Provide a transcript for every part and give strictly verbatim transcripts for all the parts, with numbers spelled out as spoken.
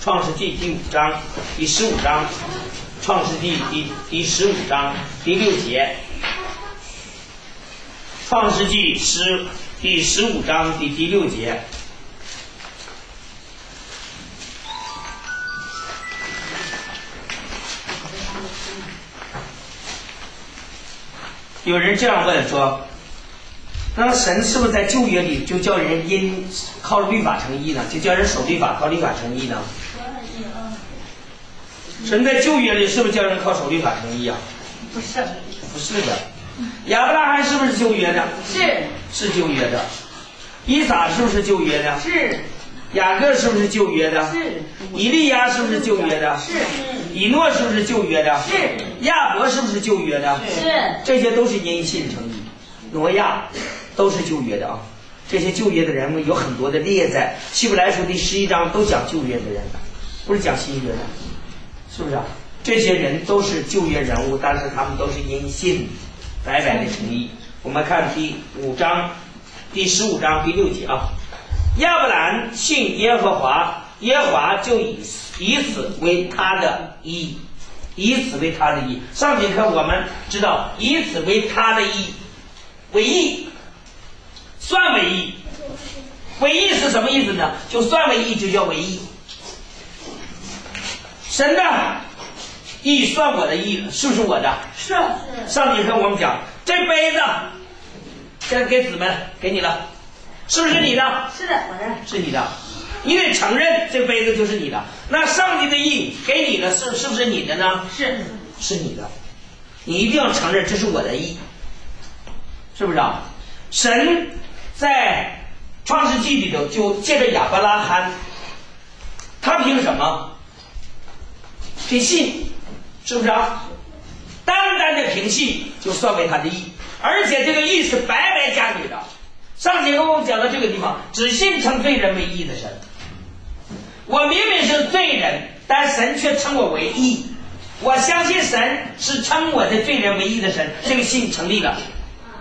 创世纪第五章第十五章，创世纪第第十五章第六节，创世纪十第十五章第第六节。有人这样问说，那神是不是在旧约里就叫人因靠律法成义呢？就叫人守律法靠律法成义呢？神在旧约里是不是叫人靠守律法成义啊？ 不是， 不是的。亚伯拉罕是不是旧约的？ 是， 是旧约的。以撒是不是旧约的？ 是。 雅各是不是旧约的？ 是。 以利亚是不是旧约的？ 是。 以诺是不是旧约的？ 是。 亚伯是不是旧约的？ 是。 这些都是因信成义。挪亚都是旧约的啊。这些旧约的人物有很多的列在希伯来书第十一章，都讲旧约的人，不是讲新约的，是不是啊？这些人都是旧约人物，但是他们都是因信白白的成义。我们看第五章第十五章第六节啊，亚伯兰信耶和华，耶和华就以以此为他的义，以此为他的义。上节课我们知道以此为他的义，为义算为义，为义是什么意思呢？就算为义就叫为义。神的义算我的义，是不是我的？ 是。 上节课我们讲这杯子，现在给子们给你了，是不是你的？ 是的，我的。 是你的，你得承认这杯子就是你的。那上帝的义给你的是是不是你的呢？ 是， 是你的，你一定要承认这是我的义，是不是啊？神在创世纪里头就借着亚伯拉罕，他凭什么？凭信，是不是啊？单单的凭信就算为他的义，而且这个义是白白加给的。上节课我们讲到这个地方，只信称罪人为义的神，我明明是罪人，但神却称我为义。我相信神是称我的罪人为义的神，这个信成立了。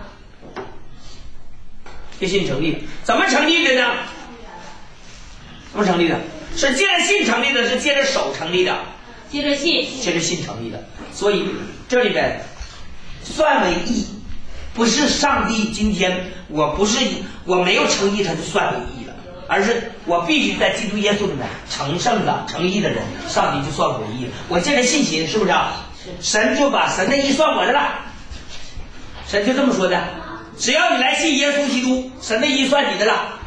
这信成立了，怎么成立的呢？怎么成立的？是借着信成立的，是借着手成立的。 接着信， 接着信成立的。所以这里边算为义，不是上帝今天我不是我没有成义他就算为义了，而是我必须在基督耶稣里面成圣的成义的人，上帝就算我为义了。我借着信心，是不是啊？神就把神的义算我的了，神就这么说的，只要你来信耶稣基督，神的义算你的了，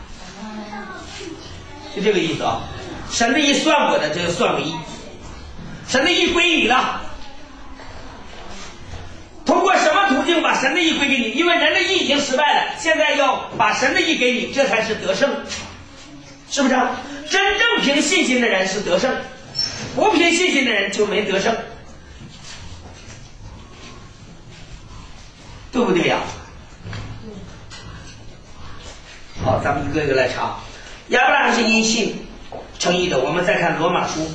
就这个意思啊。神的义算我的，这就算为义。神的义归你了，通过什么途径把神的义归给你？因为人的义已经失败了，现在要把神的义给你，这才是得胜，是不是？真正凭信心的人是得胜，不凭信心的人就没得胜，对不对呀？好，咱们一个一个来查。亚伯拉罕是因信成义的。我们再看罗马书。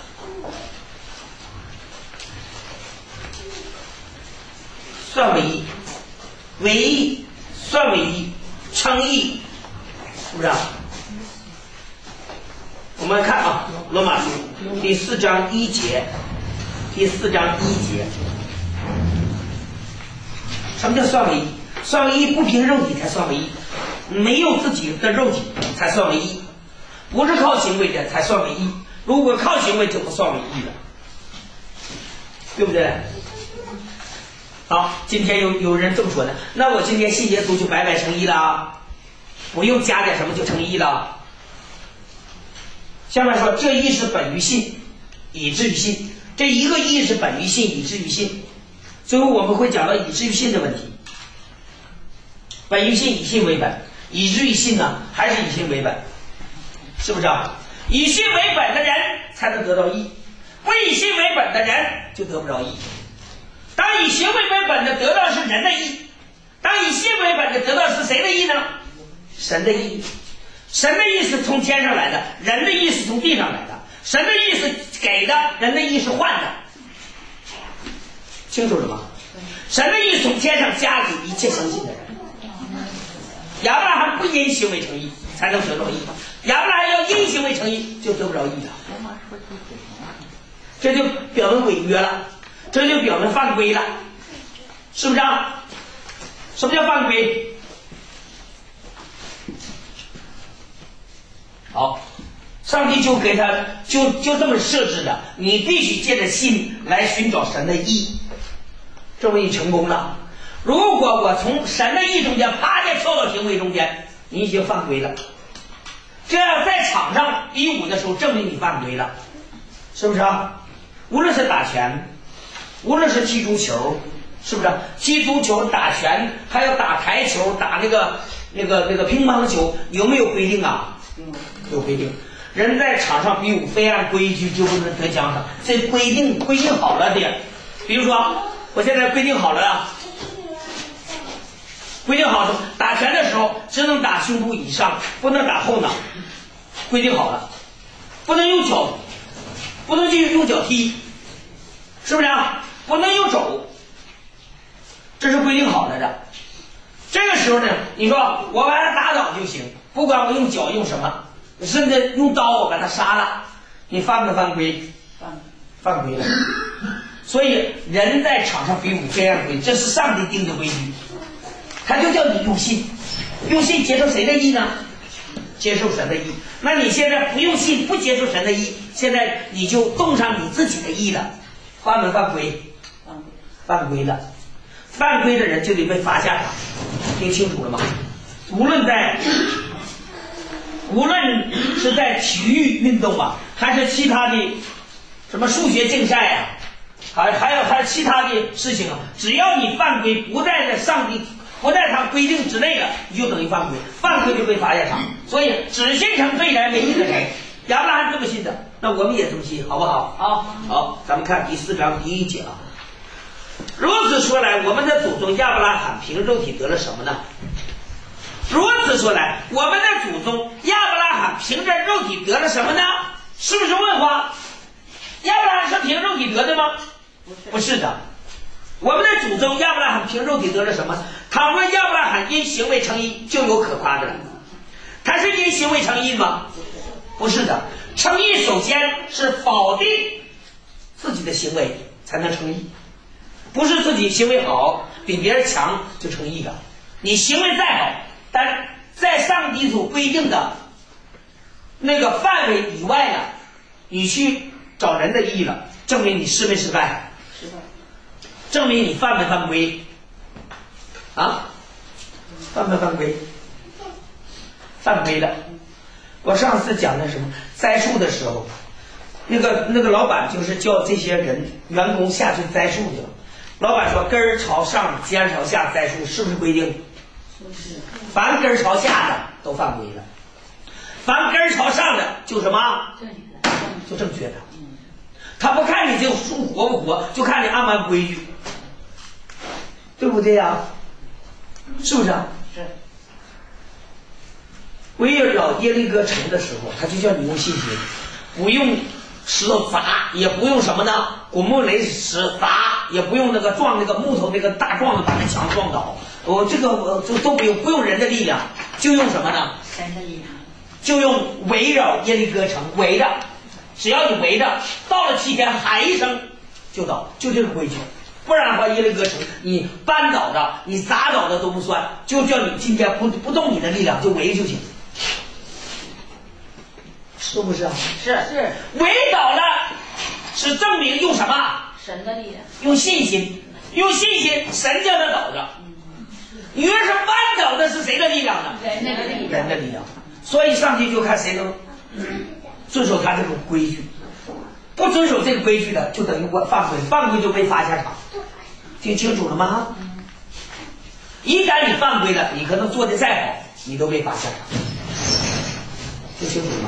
算为义，为义，算为义，称义，是不是啊？我们看啊，《罗马书》第四章一节，第四章一节，什么叫算为义？算为义不凭肉体才算为义，没有自己的肉体才算为义，不是靠行为的才算为义。如果靠行为就不算为义了，对不对？好，今天有有人这么说的，那我今天信耶稣就白白成义了，不用加点什么就成义了。下面说这义是本于信，以至于信，这一个义是本于信，以至于信。最后我们会讲到以至于信的问题。本于信，以信为本，以至于信呢，还是以信为本，是不是啊？以信为本的人才能得到义，不以信为本的人就得不着义。当以行为为本的得到是人的义，当以信为本的得到是谁的义呢？神的义。神的义是从天上来的，人的义是从地上来的。神的义是给的，人的义是换的，清楚了吗？神的义从天上加给一切相信的人。亚伯拉罕不因行为成义才能得着义，亚伯拉罕要因行为成义就得不着义了。 这就表明违约了，这就表明犯规了，是不是啊？什么叫犯规？好，上帝就给他就就这么设置的，你必须借着信来寻找神的义，这么你成功了。如果我从神的义中间啪的跳到行为中间，你已经犯规了。这样在场上比武的时候，证明你犯规了，是不是啊？无论是打拳，无论是踢足球，是不是？踢足球、打拳，还有打台球、打那个那个那个乒乓球，有没有规定啊？有规定。人在场上比武，非按规矩就不能得奖赏。这规定规定好了的，比如说，我现在规定好了啊，规定好了，打拳的时候只能打胸部以上，不能打后脑。规定好了，不能用脚，不能去用脚踢，是不是啊？不能用肘，这是规定好了的。这个时候呢，你说我把他打倒就行，不管我用脚用什么，甚至用刀我把他杀了，你犯不犯规？犯规了。所以人在场上比武非按规，这是上帝定的规矩，他就叫你用信，用信接受谁的义呢？接受神的义。那你现在不用信，不接受神的义，现在你就动上你自己的义了，犯没犯规？犯规了。犯规的人就得被罚下场，听清楚了吗？无论在无论是在体育运动啊，还是其他的什么数学竞赛啊，还还有还有其他的事情啊，只要你犯规不在这上帝不在他规定之内了，你就等于犯规，犯规就被罚下场。所以只信成罪人为义的人，亚伯拉罕这么信的，那我们也这么信，好不好？好，好，咱们看第四章第一节啊。如此说来，我们的祖宗亚伯拉罕凭肉体得了什么呢？如此说来，我们的祖宗亚伯拉罕凭着肉体得了什么呢？是不是问话？亚伯拉罕是凭肉体得的吗？不是的。我们的祖宗亚伯拉罕凭肉体得了什么？倘若亚伯拉罕因行为称义，就有可夸的了。他是因行为称义吗？不是的。称义首先是否定自己的行为才能称义，不是自己行为好比别人强就称义的。你行为再好，但在上帝所规定的那个范围以外了，你去找人的义了，证明你失没失败？失败。证明你犯没犯规？啊？犯没犯规？犯规了。我上次讲的什么栽树的时候，那个那个老板就是叫这些人员工下去栽树去了。老板说根儿朝上尖儿朝下栽树，是不是规定？是。凡根儿朝下的都犯规了，凡根儿朝上的就什么？就正确的。他不看你这个树活不活，就看你按不按规矩，对不对呀？是不是啊？是。围绕耶利哥城的时候，他就叫你用信心，不用石头砸，也不用什么呢？滚木雷石砸，也不用那个撞那个木头那个大撞的把那墙撞倒。我、哦、这个我就都不用不用人的力量，就用什么呢？神的力量。就用围绕耶利哥城围着，只要你围着，到了七天喊一声就倒，就这个规矩。不然的话，耶利哥城你扳倒的、你砸倒的都不算，就叫你今天不不动你的力量，就围就行。是不是啊？是是，围倒了是证明用什么？神的力量，用信心，用信心，神叫他倒着。你越是扳倒的是谁的力量呢？人的力量，人的力量。所以上帝就看谁能遵守他这种规矩，不遵守这个规矩的，就等于我犯规，犯规就被罚下场。听清楚了吗？一旦你犯规了，你可能做的再好，你都被罚下场。听清楚了吗？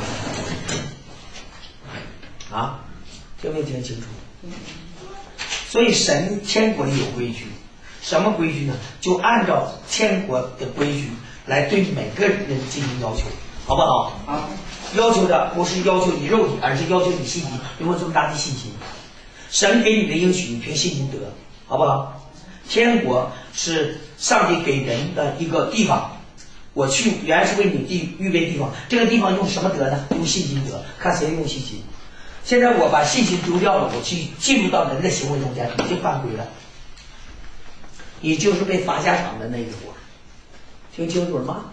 啊，听没听清楚？所以神天国里有规矩，什么规矩呢？就按照天国的规矩来对每个人进行要求，好不好？好。要求的不是要求你肉体，而是要求你信心。有没有这么大的信心？神给你的应许，你凭信心得，好不好？天国是上帝给人的一个地方，我去原是为你地预备地方，这个地方用什么得呢？用信心得，看谁用信心。 现在我把信心丢掉了，我去进入到人的行为中间，已经犯规了，你就是被罚下场的那一伙，听清楚了吗？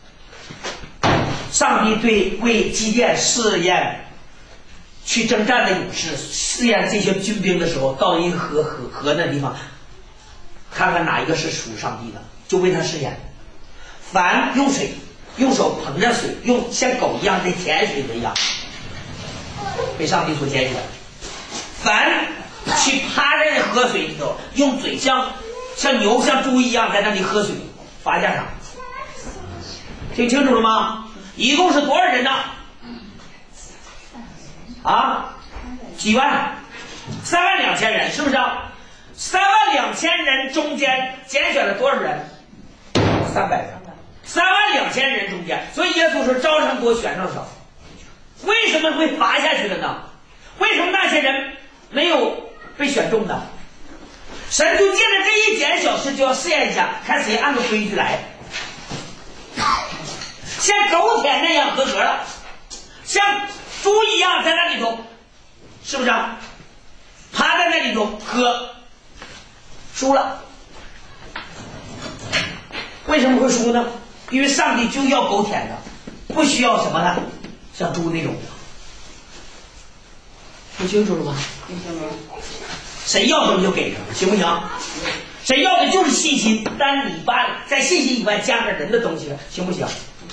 上帝对为基甸试验去征战的勇士，试验这些军兵的时候，到一个河河河那地方，看看哪一个是属上帝的，就为他试验。凡用水，用手捧着水，用像狗一样的舔水的一样，被上帝所拣选。凡去趴在河水里头，用嘴像像牛像猪一样在那里喝水，罚下场。听清楚了吗？一共是多少人呢？啊，几万？三万两千人，是不是？三万两千人中间拣选了多少人？三百人。三万两千人中间，所以耶稣说招生多，选上少。为什么会罚下去了呢？为什么那些人没有被选中呢？神就借着这一点小事就要试验一下，看谁按照规矩来。像狗舔那样合格了，像猪一样在那里头，是不是啊？趴在那里头喝，输了。为什么会输呢？因为上帝就要狗舔的，不需要什么呢？像猪那种的。听清楚了吗？听清楚了。谁要什么就给什么，行不行？谁要的就是信心，但你把在信心以外加上人的东西了，行不行？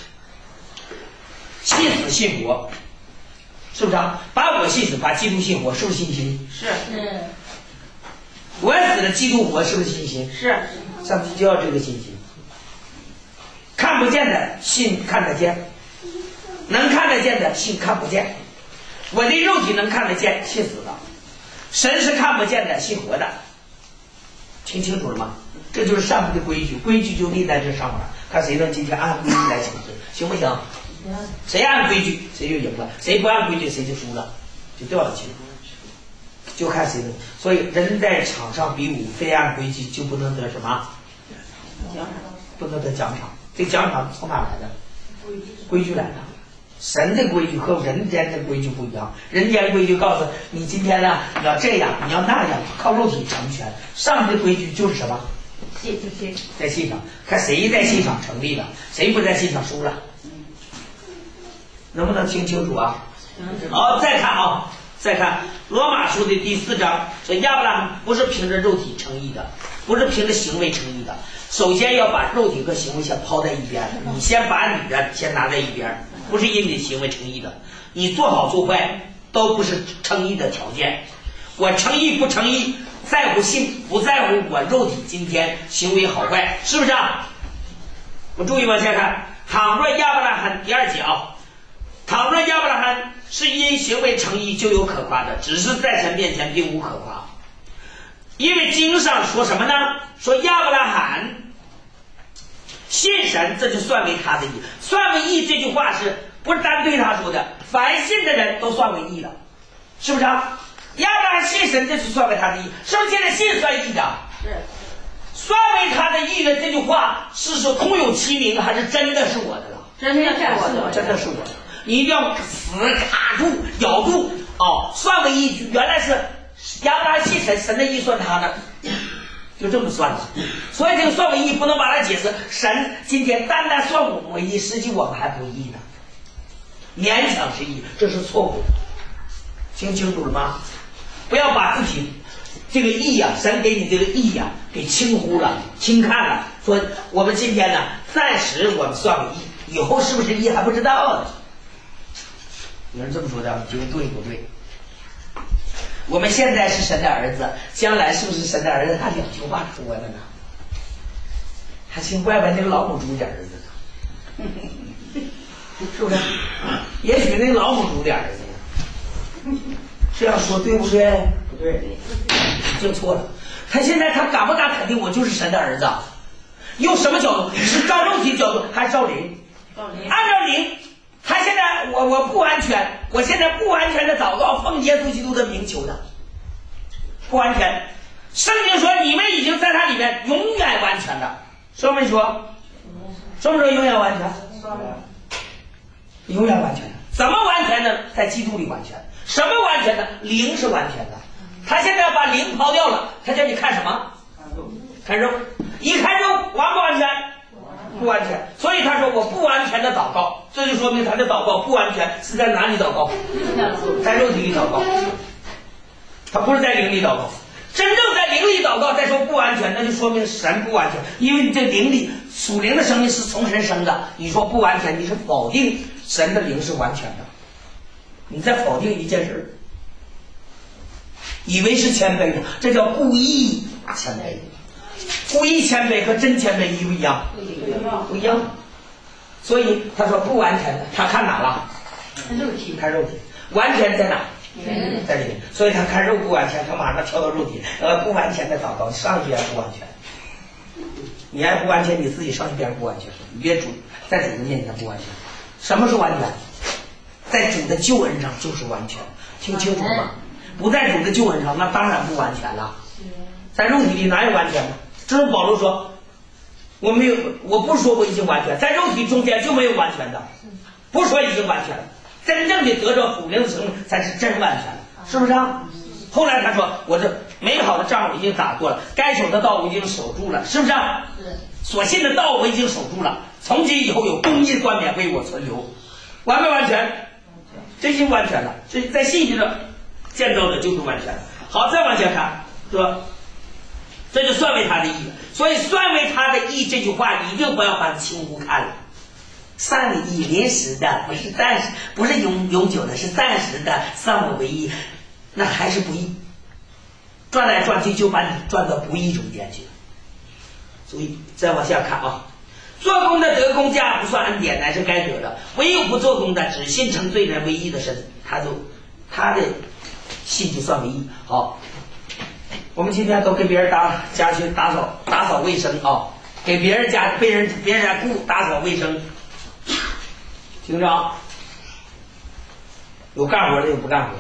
信死信活，是不是啊？把我信死，把基督信活，是不是信心？ 是是。 我死了，基督活，是不是信心？ 是。 上帝就要这个信心。看不见的信看得见，能看得见的信看不见。我的肉体能看得见，信死了。神是看不见的，信活的。听清楚了吗？这就是上帝的规矩，规矩就立在这上面，看谁能今天按规矩来行事，行不行？谁按规矩谁就赢了，谁不按规矩谁就输了，就掉下去了，就看谁能。所以人在场上比武，非按规矩就不能得什么奖赏，不能得奖赏。这奖赏从哪来的？规矩来的。神的规矩和人间的规矩不一样，人间规矩告诉你今天呢你要这样，你要那样，靠肉体成全。上帝的规矩就是什么？ 信心， 在信上，看谁在信上成立了，谁不在信上输了。能不能听清楚啊？好，再看啊，再看罗马书的第四章，说亚伯拉罕不是凭着肉体称义的，不是凭着行为称义的。首先要把肉体和行为先抛在一边，你先把你的先拿在一边，不是因你的行为称义的。你做好做坏都不是称义的条件。我称义不称义，在乎信，不在乎我肉体今天行为好坏，是不是啊？我注意往下看，倘若亚伯拉罕第二节啊，倘若亚伯拉罕是因行为称义，就有可夸的，只是在神面前并无可夸。因为经上说什么呢？说亚伯拉罕信神，这就算为他的义。算为义这句话是不是单对他说的？凡信的人都算为义了，是不是啊？亚伯拉罕信神，这是算为他的义，是不是？现在信算义的， 是算为他的义的这句话是说空有其名，还是真的是我的了？ 真的是我的， 真的是我的。你一定要死卡住咬住哦，算为义，原来是亚伯拉罕信神，神的义算他的，就这么算的。所以这个算为义不能把它解释神今天单单算我们为义，实际我们还不义呢，勉强是义，这是错误的。听清楚了吗？不要把自己这个义呀、啊，神给你这个义呀、啊，给轻忽了、轻看了。说我们今天呢，暂时我们算为义，以后是不是义还不知道呢。有人这么说的，你觉得对不对？我们现在是神的儿子，将来是不是神的儿子？他两句话说了呢，还请怪问那个老母猪点儿子呢，是不是？也许那个老母猪点儿子呢，这样说对不对？不对，就错了。他现在他敢不敢肯定我就是神的儿子？用什么角度？是照肉体角度还是照灵？按照灵。他现在我我不安全，我现在不安全的祷告，奉耶稣基督的名求的，不安全。圣经说你们已经在他里面永远完全的，说没说？说不说永远完全？永远完全的。怎么完全呢？在基督里完全。 什么完全的？灵是完全的。他现在把灵抛掉了，他叫你看什么？看肉。一看肉完不完全？不完全。所以他说我不完全的祷告，这就说明他的祷告不完全是在哪里祷告？在肉体里祷告，他不是在灵里祷告。真正在灵里祷告再说不完全，那就说明神不完全，因为你这灵里属灵的生命是从神生的，你说不完全，你是否定神的灵是完全的，你在否定一件事，以为是谦卑的，这叫故意谦卑。故意谦卑和真谦卑一不一样？不一样。所以他说不完全的，他看哪了？ 肉体， 看肉体。完全在哪？在里面。所以他看肉不完全，他马上跳到肉体。呃，不完全的祷告，上一遍不完全。你还不完全，你自己上一遍不完全，你别主在主的面前不完全。什么是完全？在主的救恩上就是完全，听清楚吗？不在主的救恩上，那当然不完全了。在肉体里哪有完全的？这是保罗说，我没有，我不说我已经完全，在肉体中间就没有完全的，不说已经完全了，真正的得着属灵的生命才是真完全的，是不是啊？后来他说，我这美好的仗我已经打过了，该守的道我已经守住了，是不是啊？是。所信的道我已经守住了，从今以后有公义的冠冕为我存留，完没完全？这已经完全了，这在信心上建造的就是完全了。好，再往前看，说。这就算为他的义了，所以算为他的义这句话一定不要把轻忽看了。算为义临时的，不是暂时，不是永永久的，是暂时的，算我为义，那还是不义。转来转去就把你转到不义中间去了。所以再往下看啊，做工的得工价不算恩典，乃是该得的；唯有不做工的，只信称罪人为义的神，他就他的信就算为义。好。我们今天都给别人打家去打扫打扫卫生啊，给别人家被人别人家雇打扫卫生，听着啊，有干活的有不干活的。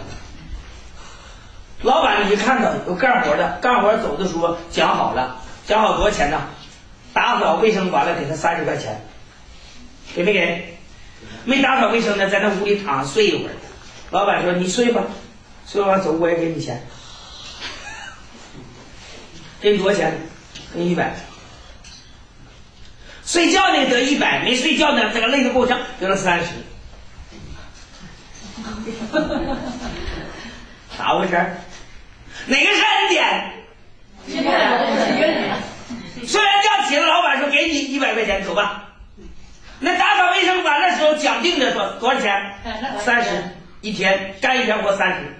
老板你看到有干活的，干活走的时候讲好了，讲好多少钱呢？打扫卫生完了给他三十块钱，给没给？没打扫卫生的在那屋里躺睡一会儿，老板说你睡吧，睡完走我也给你钱。给你多少钱？给你一百。睡觉呢得一百，没睡觉呢这个累得够呛，得了三十。咋回事？哪个是恩典？睡完觉起来，老板说给你一百块钱，走吧。那打扫卫生完的时候讲定的说多少钱？三十一天，干一天活三十。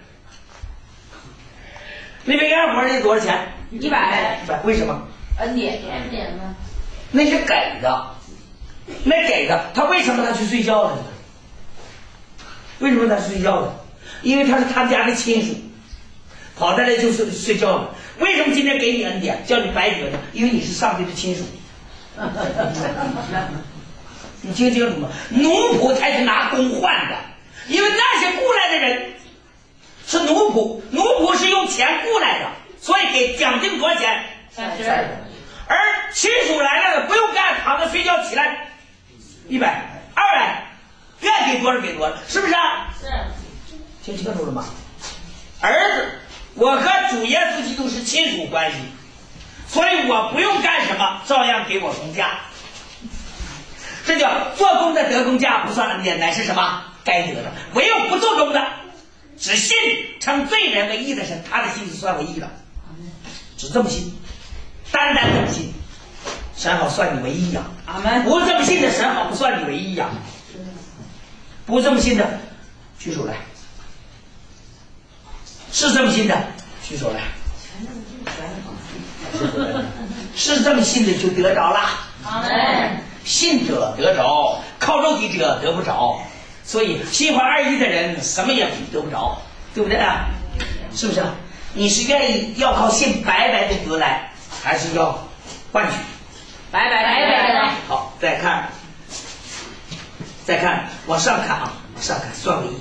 那没干活的多少钱？ 一百， 一百，为什么？ 恩典，恩典吗？ 那是给的，那给的，他为什么他去睡觉了呢？为什么他睡觉了？因为他是他家的亲属，跑下来就睡睡觉了。为什么今天给你恩典，叫你白得呢？因为你是上帝的亲属。你听清楚吗？奴仆才是拿工换的，因为那些雇来的人是奴仆，奴仆是用钱雇来的。所以给奖金多少钱？三十。而亲属来了的不用干，躺着睡觉起来，一百、二百，愿给多少给多少，是不是啊？ 是。 听清楚了吗？儿子，我和主耶稣基督是亲属关系，所以我不用干什么，照样给我工价。这叫做工的得工价，不算恩典，乃是什么？该得的。唯有不做工的，只信称罪人为义的神，他的信就算为义了。只这么信，单单这么信，神好算你为义呀、啊。不这么信的，神好不算你为义呀、啊。不这么信的，举手来。是这么信的，举手来。是这么信的就得着了。信者得着，靠肉体者得不着。所以心怀二意的人，什么也得不着，对不对啊？是不是？你是愿意要靠信白白的得来，还是要换取？ 白白白白的。 好，再看，再看，往上看啊，往上看，算为义。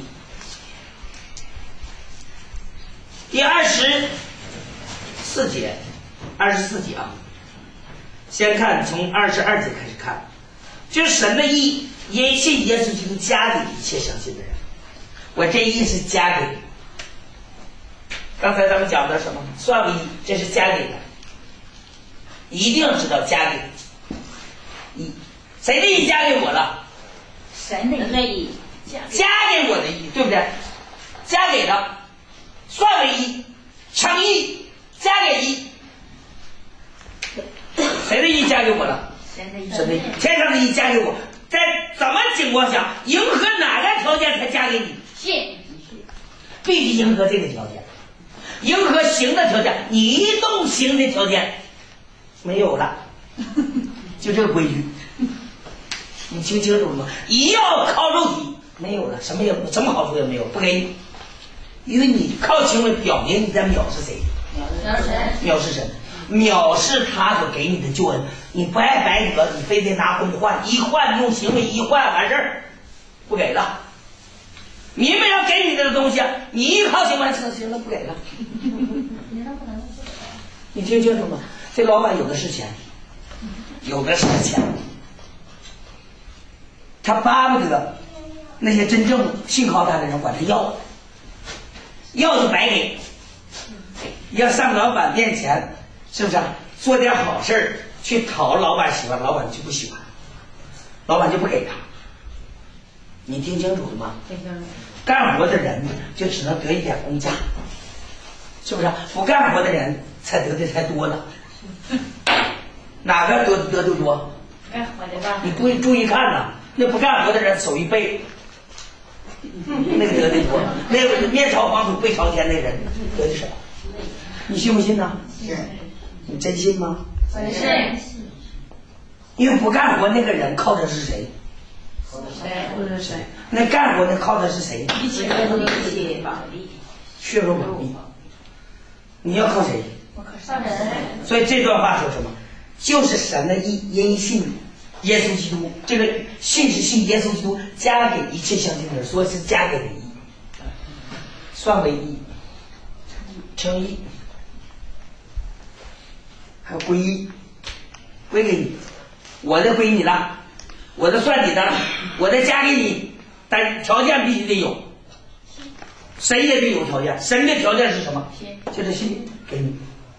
第二十四节，二十四节啊，先看从二十二节开始看，就是神的义，因信耶稣基督加给一切相信的人。我这义是加给刚才咱们讲的什么？算为义，这是加给的，一定要知道加给义，谁的义加给我了？ 神的义， 加给我的义，对不对？加给的，算为义，称义，加给义，谁的义加给我了？ 神的义， 神的义，天上的义加给我，在怎么情况下，迎合哪个条件才加给你？ 信， 必须迎合这个条件，迎合行的条件，你一动行的条件没有了，就这个规矩，你听清楚了吗？一要靠肉体，没有了，什么也什么好处也没有，不给你，因为你靠行为表明你在藐视谁？ 藐视神， 藐视神，藐视他所给你的救恩，你不爱白得，你非得拿功换，一换用行为一换完事儿，不给了。你们要给你的东西，你一靠行完成行了，不给了。你听清楚吗？这老板有的是钱，有的是钱，他巴不得那些真正信靠他的人管他要，要就白给。要上老板面前，是不是做点好事儿去讨老板喜欢，老板就不喜欢，老板就不给他。你听清楚了吗？干活的人就只能得一点工价，是不是？不干活的人才得的才多了。哪个得得的多？ 干活的吧。 你注意注意看呐，那不干活的人手一背，那个得的多。那个面朝黄土背朝天那人得的少。你信不信呢？ 是。 你真信吗？ 真是。 因为不干活那个人靠的是谁？ 或者谁？ 那干活的靠的是谁？ 一起努力，保利。 血肉保利。你要靠谁？ 我靠上神。 所以这段话说什么？就是神的义，因信耶稣基督。这个信是信耶稣基督，加给一切相信的人，说是加给的义，算为义，称义，还有归义，归给你，我的归你了。我的算你的了，我的加给你，但条件必须得有，神也得有条件，神的条件是什么？就是信给你，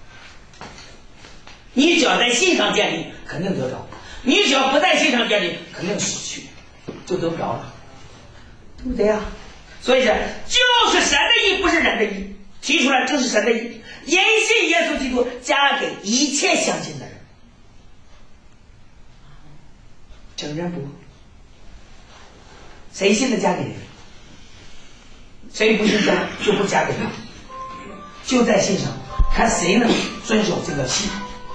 你只要在信上建立，肯定得着；你只要不在信上建立，肯定失去，就得不着了，对不对呀？所以说，就是神的义，不是人的义，提出来就是神的义，因信耶稣基督加给一切相信的人。承认不？谁信的加给人，谁不信加就不加给他，就在信上，看谁能遵守这个信。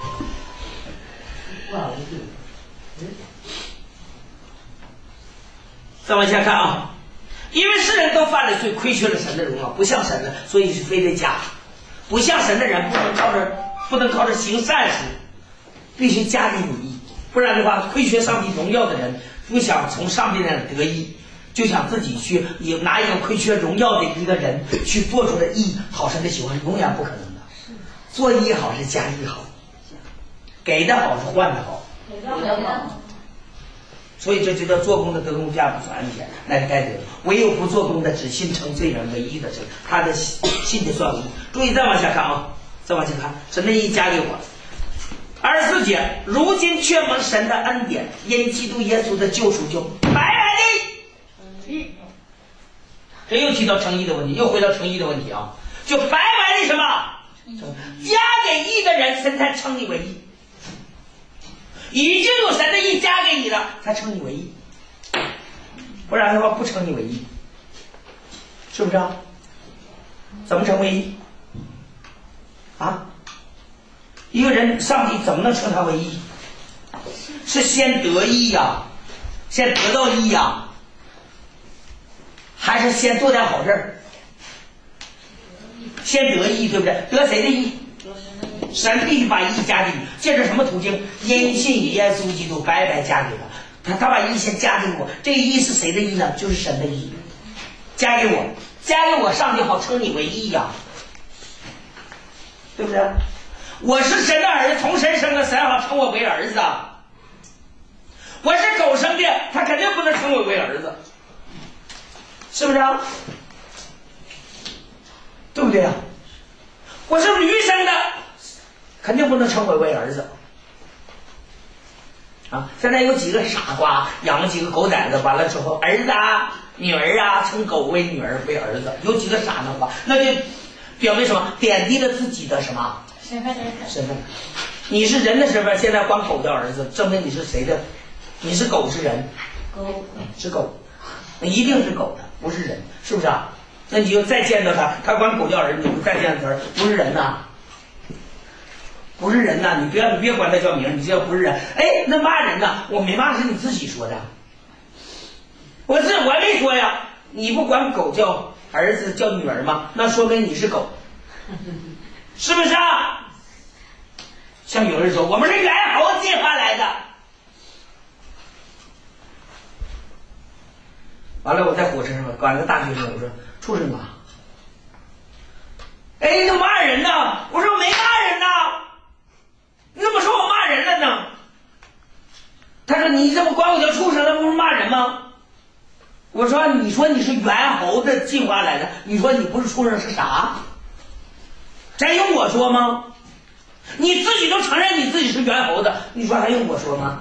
再往下看啊，因为世人都犯了罪，亏缺了神的荣耀，不像神的，所以是非得加。不像神的人，不能靠着不能靠着行善事，必须加给你义。不然的话，亏缺上帝荣耀的人，不想从上帝那儿得益，就想自己去也拿一个亏缺荣耀的一个人去做出的义，讨神的喜欢，永远不可能的。做义好是加义好，给的好是换的好， 给的好。 所以这就叫做工的得功价不算钱，那是该得的。唯有不做工的，只信成罪人唯一的神，他的信的算无。注意再往下看啊，再往下看，神的义加给我。二十四节，如今却蒙神的恩典，因基督耶稣的救赎，就白白的，这又提到诚意的问题，又回到诚意的问题啊，就白白的什么？加给义的人，神才称你为义。已经有神的义加给你了，才称你为义，不然的话不称你为义，是不是啊？怎么称为义？啊？一个人，上帝怎么能称他为义？是先得义呀、啊，先得到义呀、啊，还是先做点好事儿？先得义，对不对？得谁的义？神必须把义加给你，借着什么途径？因信耶稣基督白白加给他，他他把义先加给我，这个义是谁的义呢？就是神的义，加给我，加给我，上帝好称你为义呀、啊，对不对？我是神的儿子，从神生的，神好称我为儿子啊。我是狗生的，他肯定不能称我为儿子，是不是啊？对不对啊？ 我是驴生的，肯定不能称我为儿子。啊，现在有几个傻瓜养了几个狗崽子，完了之后儿子啊、女儿啊称狗为女儿为儿子，有几个傻的话，那就表明什么？贬低了自己的什么身份？ 身份。你是人的身份，现在管狗叫儿子，证明你是谁的？你是狗是人？ 狗是狗，那一定是狗的，不是人，是不是啊？那你就再见到他，他管狗叫儿子，你就再见到他，不是人呐、啊。不是人呐，你别你别管他叫名，你这不是人。哎，那骂人呐，我没骂，是你自己说的。我是我没说呀，你不管狗叫儿子叫女儿吗？那说明你是狗，是不是啊？像有人说我们是猿猴进化来的，完了我在火车上管个大学生，我说畜生啊！哎，你怎么骂人呢？我说我没骂人呐。你怎么说我骂人了呢？他说你这么管我叫畜生，那不是骂人吗？我说你说你是猿猴的进化来的，你说你不是畜生是啥？这用我说吗？你自己都承认你自己是猿猴的，你说还用我说吗？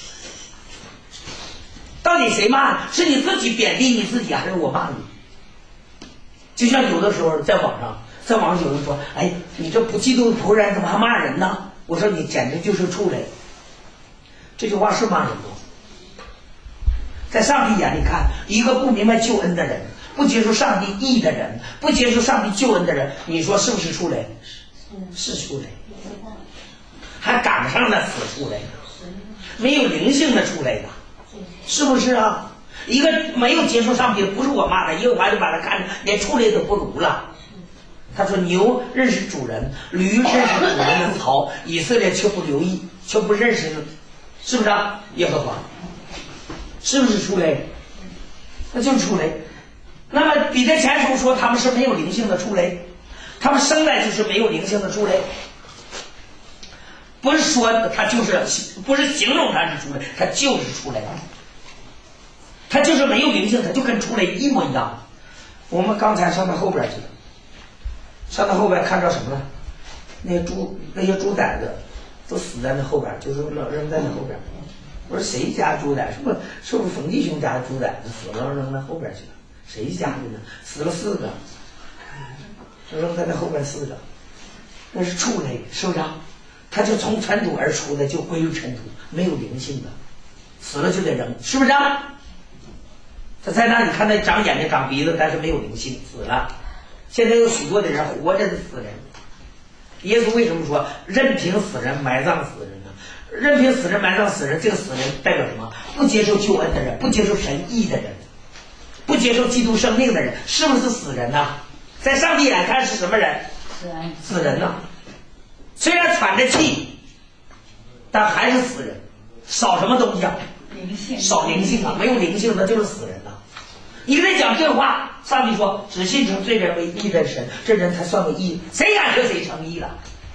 到底谁骂你？是你自己贬低你自己，还是我骂你？就像有的时候在网上，在网上有人说，哎，你这不嫉妒仆人怎么还骂人呢？我说你简直就是畜类，这句话是骂人不？在上帝眼里看，一个不明白救恩的人，不接受上帝义的人，不接受上帝救恩的人，你说是不是畜类？是畜类，还赶上了死畜类，没有灵性的畜类的，是不是啊？一个没有接受上帝，不是我骂他，耶和华就把他看着连畜类都不如了。他说牛认识主人，驴认识主人的槽，以色列却不留意，却不认识，是不是啊？耶和华是不是畜类？那就是畜类。那么彼得前书说他们是没有灵性的畜类，他们生来就是没有灵性的畜类，不是说他就是，不是形容他是畜类，他就是畜类，他就是没有灵性，他就跟畜类一模一样。我们刚才上到后边去了。上到后边看到什么了？那些猪，那些猪崽子都死在那后边，就是扔扔在那后边。我说谁家猪崽？是不是是不是冯弟兄家的猪崽子死了扔那后边去了？谁家的呢？死了四个，扔在那后边四个，那是畜类，是不是啊？他就从尘土而出的，就归于尘土，没有灵性的，死了就得扔，是不是啊？他在那里看他长眼睛长鼻子，但是没有灵性，死了。现在有许多的人活着的死人，耶稣为什么说任凭死人埋葬死人呢？任凭死人埋葬死人，这个死人代表什么？不接受救恩的人，不接受神义的人，不接受基督生命的人，是不是死人呢？在上帝眼看是什么人？ 死人。 死人呢？虽然喘着气，但还是死人，少什么东西啊？ 灵性。 少灵性啊！没有灵性的就是死人呐。你跟他讲这话，上帝说只信成罪人为义的神，这人才算为义。谁敢说谁成义了？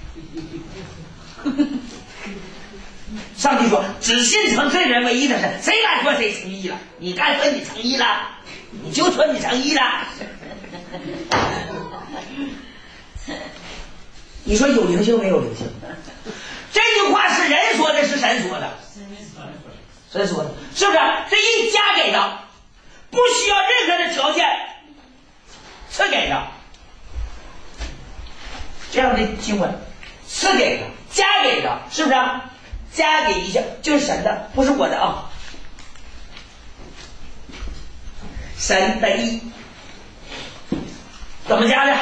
上帝说只信成罪人为义的神，谁敢说谁成义了？你敢说你成义了？你就说你成义了。你说有灵性没有灵性？这句话是人说的，是神说的？神说的，是不是？这义加给的，不需要任何的条件，赐给的。这样的经文，赐给的，加给的，是不是？加给一下就是神的，不是我的啊。神的义怎么加的？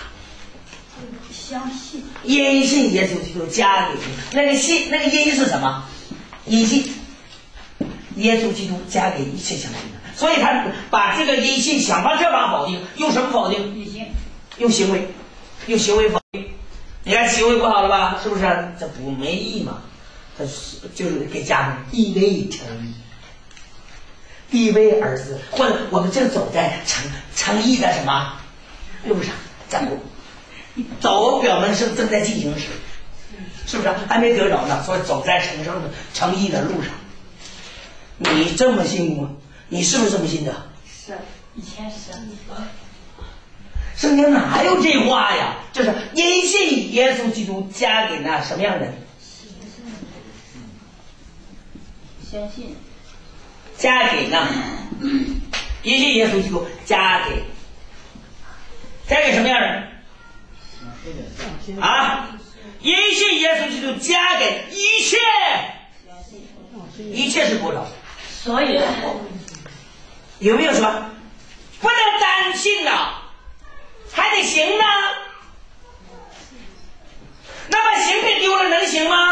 相信。 因信耶稣基督加给你，那个信，那个因是什么？因信。耶稣基督加给一切相信的，所以他把这个因信想方设法否定，用什么否定？用行为，用行为否定。你看行为不好了吧？是不是？这不没义嘛？他就是给加上地位成义，地位儿子，或者我们正走在成成义的什么路上，站过，走表明是正在进行时，是不是？还没得着呢，所以走在成圣的成义的路上。你这么信吗？你是不是这么信的？ 是，以前是。 圣经哪有这话呀？就是因信耶稣基督加给那什么样的人？ 相信。 加给那因信耶稣基督加给加给什么样的人？啊！因信耶稣基督加给一切，一切是多少？ 所以有没有说不能单信呐，还得行呢？那么行被丢了能行吗？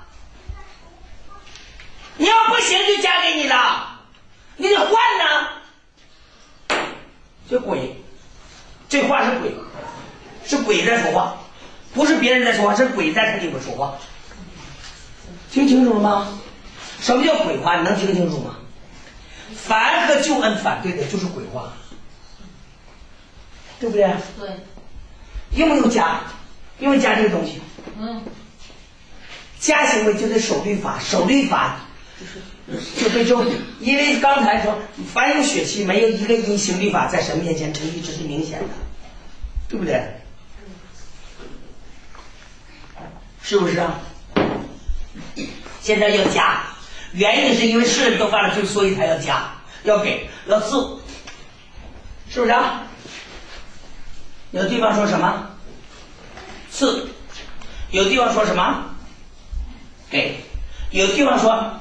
你要不行就加给你了，你得换呢。这鬼，这话是鬼，是鬼在说话，不是别人在说话，是鬼在这里边说话。听清楚了吗？什么叫鬼话？你能听清楚吗？凡和救恩反对的就是鬼话，对不对？ 对。 有没有加？有没有加这个东西？ 嗯。 加行为就得守律法，守律法就被咒。因为刚才说，凡有血气，没有一个因行律法在神面前称义，这是明显的，对不对？是不是啊？现在要加，原因是因为世人都犯了罪，所以他要加，要给，要赐，是不是啊？有的地方说什么？赐。有的地方说什么？给。有的地方说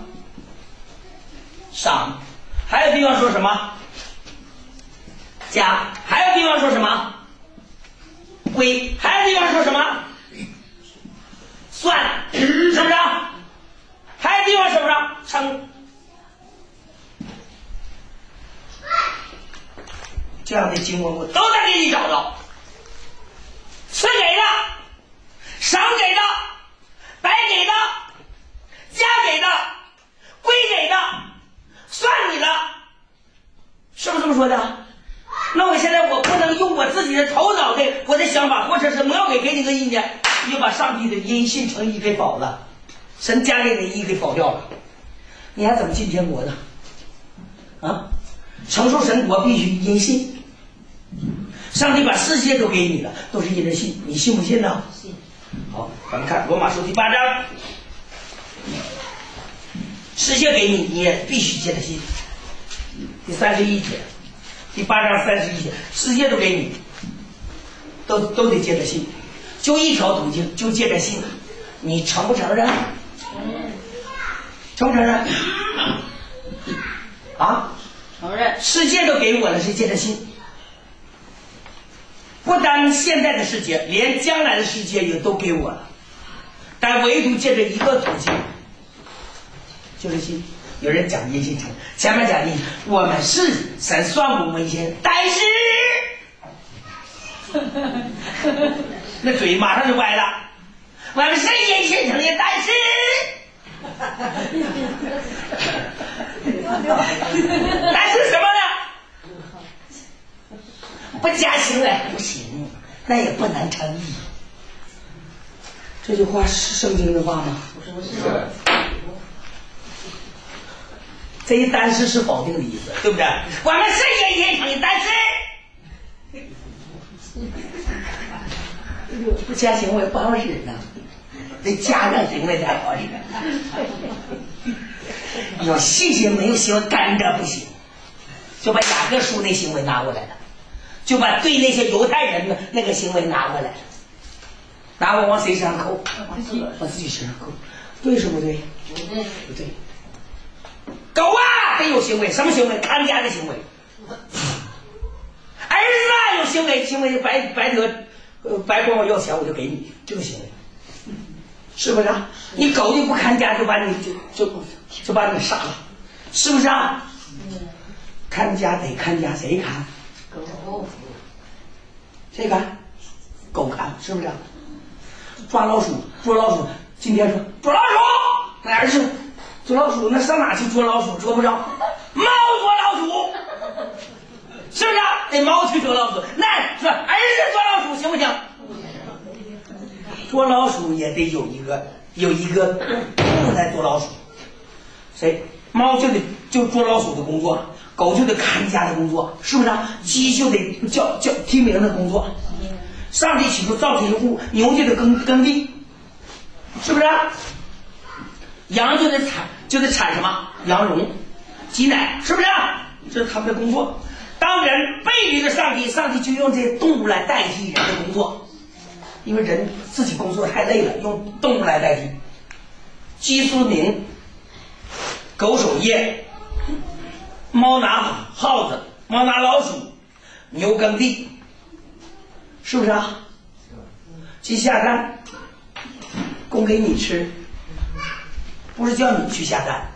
赏。还有地方说什么？加。还有地方说什么？归。还有地方说什么？算。是不是啊？还有地方是不是称？这样的经文我都能给你找到。赐给的，赏给的，白给的，加给的，归给的，算你的，是不是这么说的？那我现在我不能用我自己的头脑的我的想法，或者是魔鬼给你的意见，你就把上帝的因信诚意给否了，神加给你的义给否掉了，你还怎么进天国呢？啊，承受神国必须因信。上帝把世界都给你了，都是因着信，你信不信呢？ 信。 好，咱们看罗马书第八章，世界给你，你也必须接着信。第三十一节，第八章三十一节，世界都给你，都都得接着信，就一条途径，就借着信，你承不承认？承不承认？啊？ 承认。 世界都给我了，是借着信。不单现在的世界，连将来的世界也都给我了，但唯独借着一个途径，就是信。有人讲因信诚，前面讲因，我们是神算我们先，但是那嘴马上就歪了。我们是因信诚也，但是但是什么呢？不加行为不行，那也不能成义。这句话是圣经的话吗？ 不是。 这一但是是否定的意思，对不对？我们是因信诚，但是不加行为不好使呢，得加上行为才好使。有信心没有行为，干着不行，就把雅各书那行为拿过来了。就把对那些犹太人的那个行为拿过来，拿过往谁身上扣？往自己身上扣，对是不对？ 不对， 不对。狗啊，得有行为，什么行为？看家的行为。儿子啊，有行为，行为白白得，呃，白管我要钱，我就给你，这个行为，是不是啊？你狗就不看家，就把你就就就把你杀了，是不是啊？看家得看家，谁看？ 狗， 谁看？狗看，是不是？抓老鼠，捉老鼠。今天说捉老鼠，那儿子捉老鼠，那上哪去捉老鼠？捉不着，猫捉老鼠，是不是？得猫去捉老鼠。那说儿子捉老鼠行不行？捉老鼠也得有一个有一个动物来捉老鼠。谁？猫就得就捉老鼠的工作， 狗就得看家的工作，是不是啊？鸡就得叫叫听名的工作。上帝起初造这些物，牛就得耕耕地，是不是啊？羊就得产就得产什么？羊绒、鸡奶，是不是啊？这是他们的工作。当人背离了上帝，上帝就用这些动物来代替人的工作，因为人自己工作太累了，用动物来代替。鸡司鸣，狗守夜，猫拿耗子，猫拿老鼠，牛耕地，是不是啊？鸡下蛋，供给你吃，不是叫你去下蛋。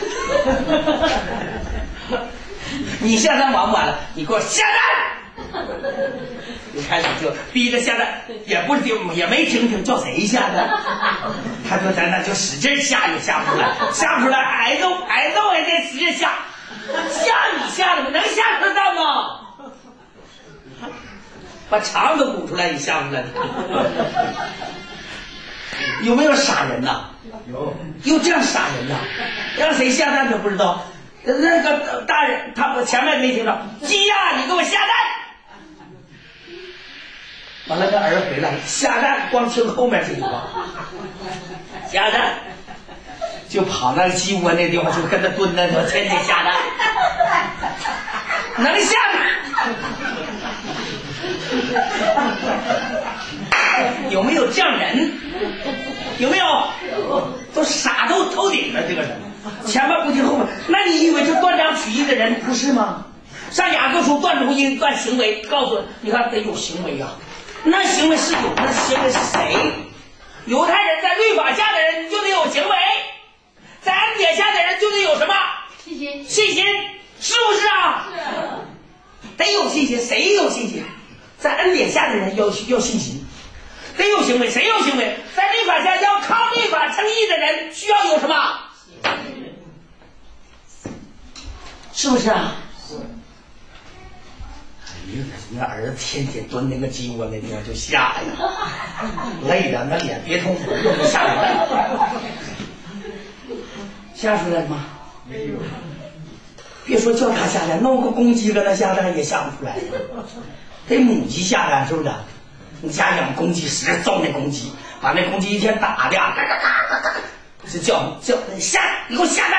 你下蛋完不完了？你给我下蛋！一开始就逼着下蛋，也不听，也没听听叫谁下的，他就在那就使劲下，也下不出来，下不出来，挨揍挨揍还得使劲下，下你下的能下出蛋吗？把肠子鼓出来，你下不出来。有没有傻人呐？有，有这样傻人呐？让谁下蛋都不知道。那个大人，他我前面没听到，鸡呀，你给我下蛋。完了，那儿子回来下蛋，光听后面这句话，下蛋，就跑那个鸡窝那地方，就跟他蹲那头，天天下蛋，能下有没有这样人？有没有？都傻透透顶了，这个人前面不听后面，那你以为这断章取义的人不是吗？上雅各书断主因断行为，告诉你看得有行为啊，那行为是有，那行为是谁？犹太人在律法下的人就得有行为，在恩典下的人就得有什么？ 信心， 信心，是不是啊？ 是， 得有信心，谁有信心？在恩典下的人要要信心，得有行为，谁有行为？在律法下要靠律法称义的人需要有什么？是不是啊？是。哎呀，那儿子天天蹲那个鸡窝那地方就下呀，累的那脸别通红，又下来了，下出来了吗？没有。别说叫他下蛋，弄个公鸡搁那下蛋也下不出来，得母鸡下蛋，是不是？你家养公鸡，使劲揍那公鸡，把那公鸡一天打的，嘎嘎嘎嘎嘎，是叫叫下，你给我下蛋。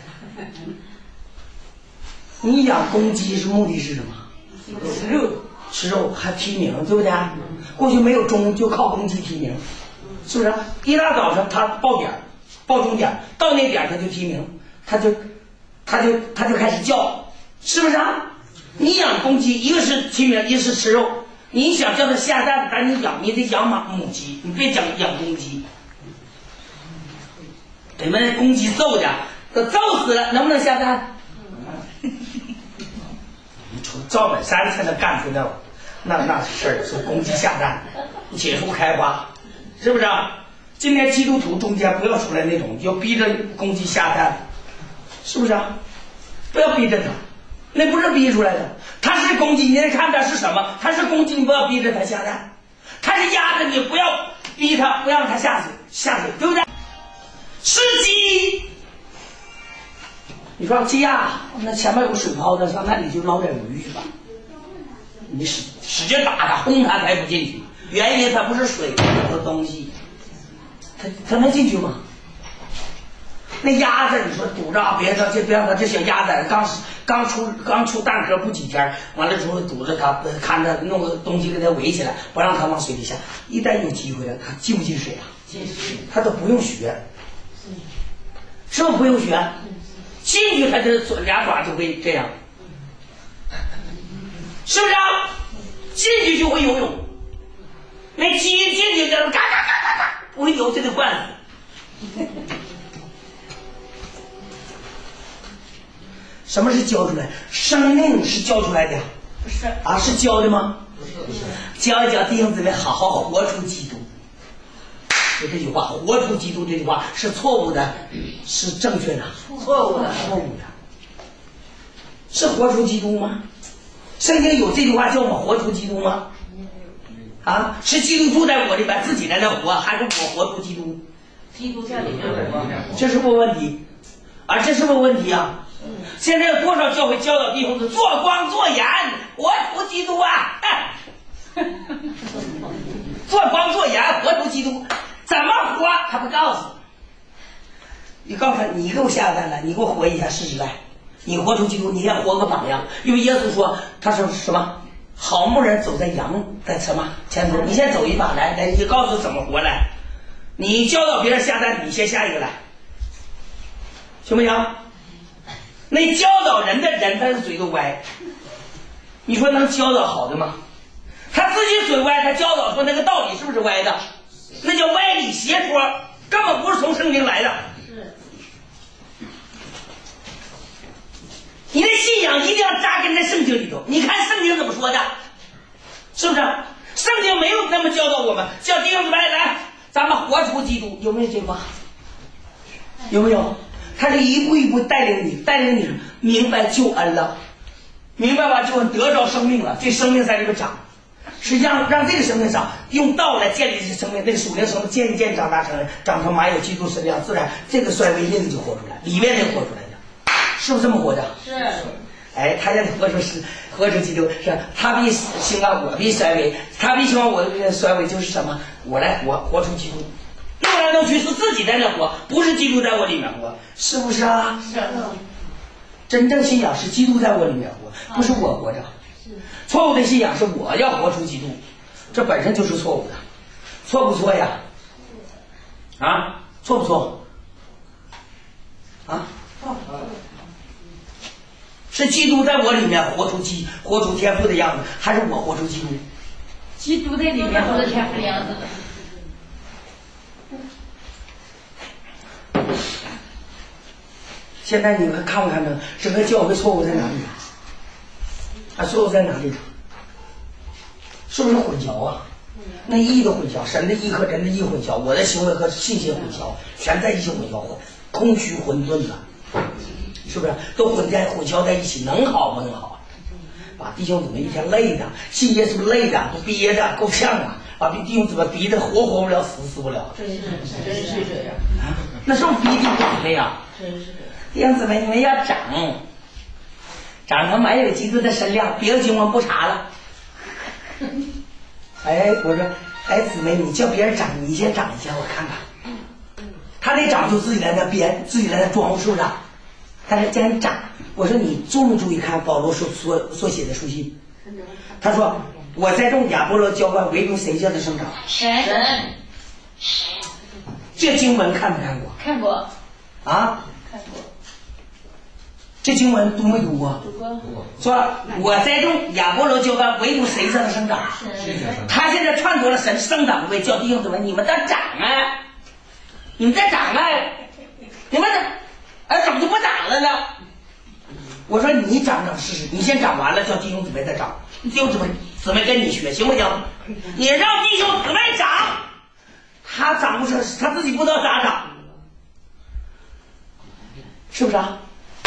你养公鸡是目的是什么？吃肉，吃肉还提名，对不对？过去没有钟，就靠公鸡提名，是不是？一大早上他报点，报钟点，到那点他就提名，他就。他就他就开始叫，是不是啊？你养公鸡，一个是提名，一个是吃肉。你想叫它下蛋，但你养你得养马母鸡，你别讲养公鸡。得把那公鸡揍的，都揍死了，能不能下蛋？你瞅赵本山才能干出那那那事儿，说公鸡下蛋，结束开花，是不是啊？今天基督徒中间不要出来那种要逼着公鸡下蛋。是不是啊？不要逼着他，那不是逼出来的。他是公鸡，你得看他是什么。他是公鸡，你不要逼着他下蛋；他是鸭子，你不要逼他，不要让他下水，下水，对不对？是鸡，你说鸡呀，那前面有水泡子，上那里就捞点鱼去吧。你使使劲打他，轰他才不进去，原因他不是水里的东西，他他能进去吗？那鸭子，你说堵着，别让这别让它这小鸭子刚刚出刚出蛋壳不几天，完了之后堵着它，看着弄个东西给它围起来，不让它往水里下。一旦有机会了，它进不进水啊？进水，它都不用学，是不是不用学？进去它就俩爪就会这样，是不是啊？进去就会游泳。那鸡进去就是嘎嘎嘎嘎嘎，不会游就得灌死。什么是教出来？生命是教出来的，不是啊？是教的吗？不是，不是。教一教弟兄姊妹，好好活出基督。就这句话，活出基督这句话是错误的，是正确的？错误的，错误的。是活出基督吗？圣经有这句话叫我们活出基督吗？啊，是基督住在我里边，自己在那活，还是我活出基督？ 基督在里面活， 这是不问题，啊，这是不问题啊。 现在有多少教会教导弟兄子做光做盐，活出基督啊！做光做盐，活出基督，怎么活？他不告诉你。你告诉他，你给我下单了，你给我活一下试试来。你活出基督，你要活个榜样。因为耶稣说，他说什么？好牧人走在羊在什么前头？你先走一把来，来，你告诉怎么活来。你教导别人下单，你先下一个来，行不行？那教导人的人，他的嘴都歪，你说能教导好的吗？他自己嘴歪，他教导说那个道理是不是歪的？那叫歪理邪说，根本不是从圣经来的。你的信仰一定要扎根在圣经里头。你看圣经怎么说的，是不是？圣经没有那么教导我们，叫弟兄姊妹来，咱们活出基督，有没有这话？有没有？他是一步一步带领你，带领你明白救恩了，明白吧？救恩得着生命了，这生命在里边长。实际上，让这个生命长，用道来建立这生命，那个属灵生命渐渐长大成人，长成满有基督身量，自然这个衰微另就活出来，里面就活出来的，是不是这么活的？ 是。 哎，他要活出是活出基督，是他必兴旺，我必衰微；他必兴旺，我衰微，就是什么？我来活，活出基督。弄来弄去是自己在那活，不是基督在我里面活，是不是啊？ 是。 真正信仰是基督在我里面活，不是我活着。错误的信仰是我要活出基督，这本身就是错误的，错不错呀？啊，错不错？啊？是基督在我里面活出基，活出天父的样子，还是我活出基督？ 基督在里面活出天父的样子。 现在你们看不看呢？整个教会错误在哪里？啊，错误在哪里？是不是混淆啊？那义的混淆，神的义和人的义混淆，我的行为和信心混淆，全在一起混淆，空虚混沌了，是不是？都混在混淆在一起，能好不能好？把弟兄姊妹一天累的，信耶稣累的，都憋的够呛啊！把弟兄姊妹逼得活活不了，死死不了。 真是真是这样啊！那是不是逼弟兄姊妹啊？ 真是。 弟兄姊妹，你们要长，长成满有基督的身量，别的经文不查了。哎，我说，哎，姊妹，你叫别人长，你先长一下，我看看。他那长就自己在那编，自己在那装，是不是？他是叫你长。我说你注没注意看保罗所所所写的书信？他说我栽种亚波罗浇灌，唯独谁叫他生长？ 神。 这经文看没看过？ 看过。 啊？ 看过。 这经文读没读过？ 读过。 说我栽种亚波罗浇灌，唯独谁叫他生长？他现在篡夺了神生长的位，叫弟兄姊妹，你们在长啊，你们在长啊，你们这哎怎么就不长了呢？我说你长长试试，你先长完了，叫弟兄姊妹再长，弟兄姊妹姊妹跟你学行不行？你让弟兄姊妹长，他长不成，他自己不知道咋长，是不是啊？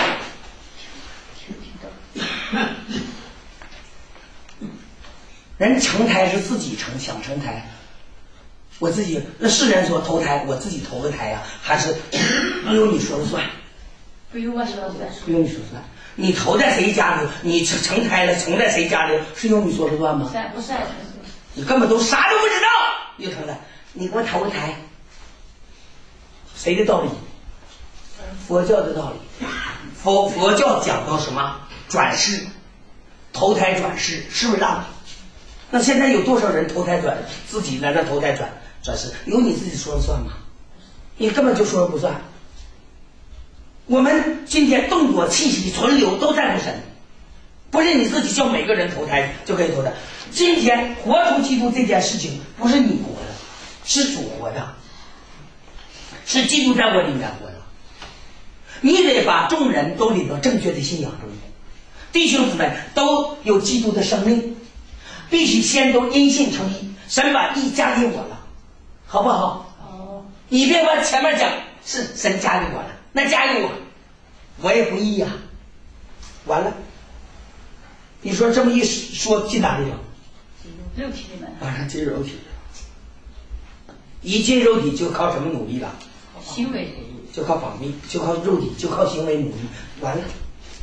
人成胎是自己成，想成胎，我自己那世人说投胎，我自己投个胎呀、啊，还是不由你说了算？ 不由我说了算。 不由你说了算。你投在谁家里，你成成胎了，成在谁家里，是由你说了算吗？ 算不算？ 你根本都啥都不知道，你就成了。你给我投个胎，谁的道理？佛教的道理。佛佛教讲到什么？转世，投胎转世，是不是啊？那现在有多少人投胎转，自己来这投胎转转世，由你自己说了算吗？你根本就说了不算。我们今天动作、气息、存留都在乎神，不是你自己叫每个人投胎就可以投胎。今天活出基督这件事情，不是你活的，是主活的，是基督在我里面活的。你得把众人都领到正确的信仰中，弟兄姊妹都有基督的生命，必须先都因信称义，神把义加给我了，好不好？ 哦。 你别把前面讲是神加给我了，那加给我，我也不义呀、啊。完了，你说这么一说进哪里了？ 进肉体里面。 啊，进肉体。一进肉体就靠什么努力了？ 行为。 就靠保密，就靠肉体，就靠行为努力，完了，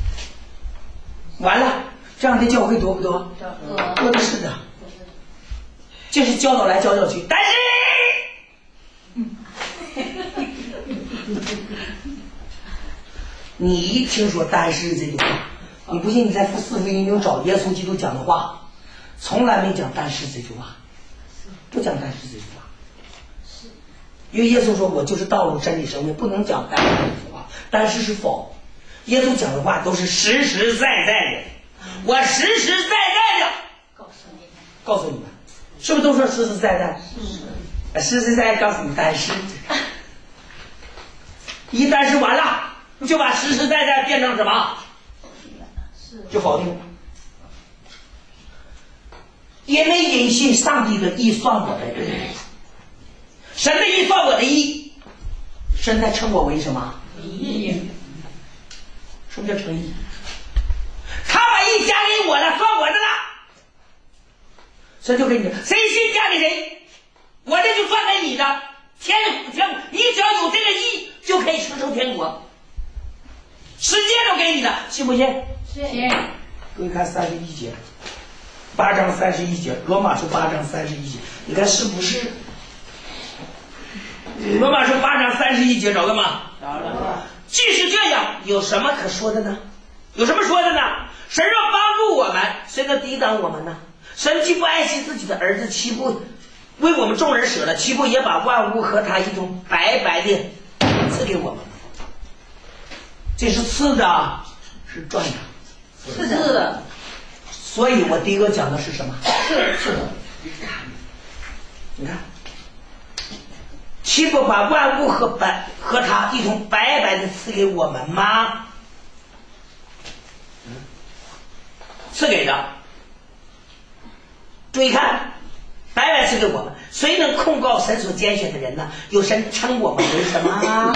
完了，这样的教会多不多？多的是的。这是教导来教导去，但是，你一听说但是这句话，你不信你在四福音中找耶稣基督讲的话，从来没讲但是这句话，不讲但是这句话。因为耶稣说我就是道路真理生命，不能讲但是这句话。但是是否？耶稣讲的话都是实实在在的，我实实在在的告诉你们，告诉你们，是不是都说实实在在？是，实实在在告诉你，但是一但是完了，就把实实在在变成什么？就否定了。也没因信上帝的义算我的义，神的义算我的义，神在称我为什么？义。什么叫称义？他把义加给我了，算我的了。神就给你，谁信嫁给谁，我这就算给你的。天天，你只要有这个义，就可以承受天国。世界都给你的，信不信？信。各位看三十一节，八章三十一节，罗马书八章三十一节，你看是不是？罗马书八章三十一节找到吗？找了。既是这样，有什么可说的呢？有什么说的呢？神若帮助我们，谁能抵挡我们呢？神既不爱惜自己的儿子，岂不为我们众人舍了？岂不也把万物和他一同白白的赐给我们？这是赐的，是赚的， 是的。 所以我第一个讲的是什么？是的。你看。岂不把万物和白和他一同白白的赐给我们吗？嗯，赐给的。注意看，白白赐给我们，谁能控告神所拣选的人呢？有神称我们为什么？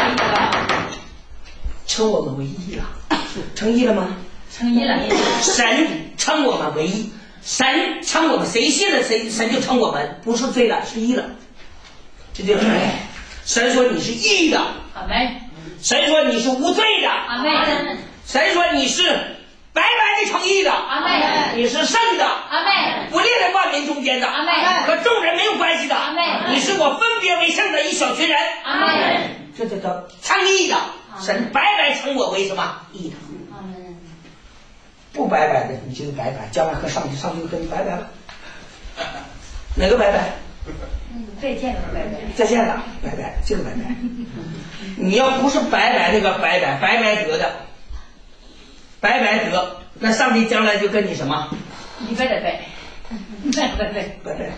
称我们为义了，称义了吗？ 称义了。 神称我们为义，神称我们，谁信了谁，神就称我们不是罪了，是义了。这就是神说你是义的， 阿门。 神说你是无罪的， 阿门。 神说你是白白的称义的， 阿门。 你是圣的， 阿门。 不列在万民中间的， 阿门。 和众人没有关系的， 阿门。 你是我分别为圣的一小群人， 阿门。 这就叫称义的。神白白称我为什么义的？ 阿门。 不白白的你就是白白，将来和上帝，上帝和你白白了。哪个白白？ 再见了，拜拜。 再见了，拜拜，这个拜拜。你要不是白白那个白白白白得的，白白得，那上帝将来就跟你什么？ 你拜拜拜，拜拜拜拜拜，